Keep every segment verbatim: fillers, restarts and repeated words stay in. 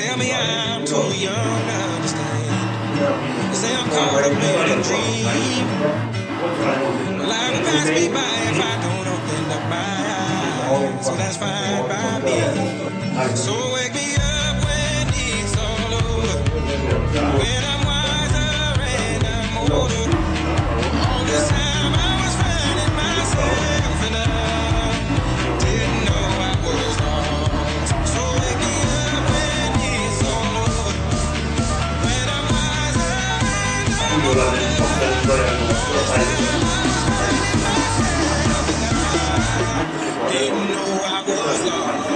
tell me I'm too young to understand. They say I'm caught up in a dream. Life will pass me by if I don't open up my eyes. So that's fine by me. So wake me up when it's all over, when I'm wiser and I'm older. All this time I was finding myself and I didn't know I was lost. So wake me up when it's all over, when I'm wiser and I'm older. Didn't know I was lost.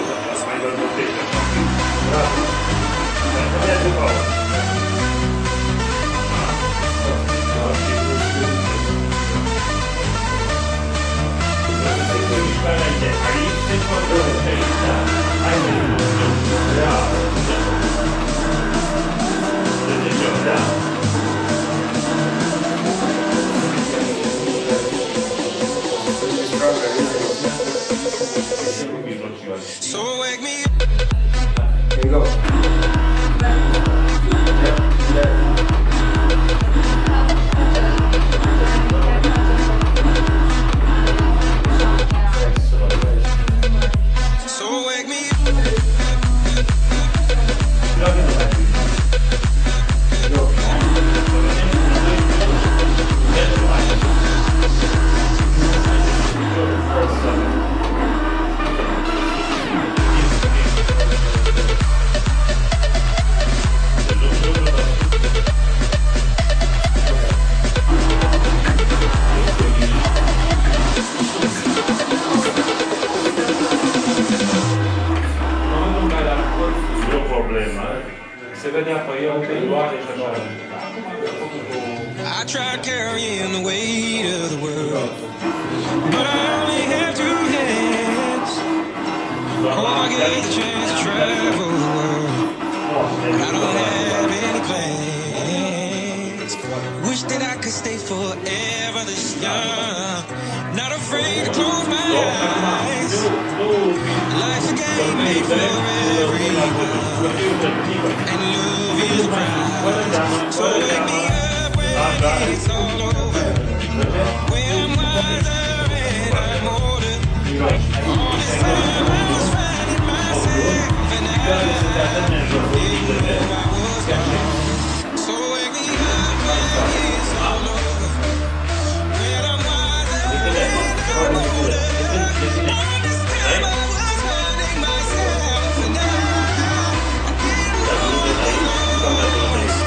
So wake me up. Here you go. So wake me I tried carrying the weight of the world, but I only had two hands. Oh, I get the chance to travel the world, I don't have any plans. Wish that I could stay forever this young, not afraid to close my eyes. Life's a game made for everyone, and love is a prize. So wake me up when it's all over, when I'm wiser and I'm older. All this time I was finding myself and I didn't know I was lost. So wake me up when it's all over, when I'm wiser and I'm older. All this time I was finding myself and I didn't know I was lost.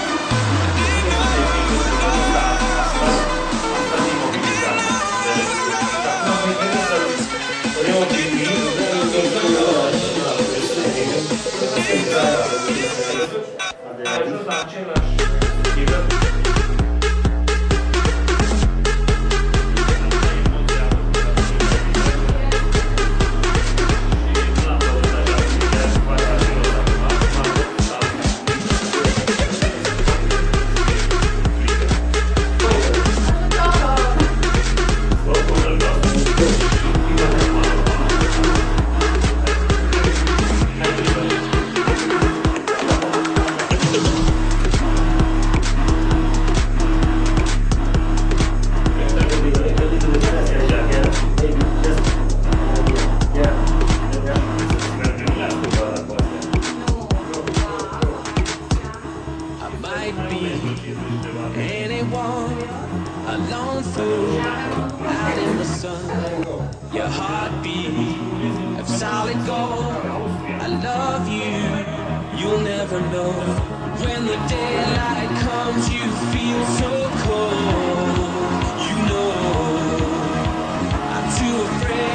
Alone through, out in the sun, your heartbeat of solid gold. I love you, you'll never know. When the daylight comes, you feel so cold. You know, I'm too afraid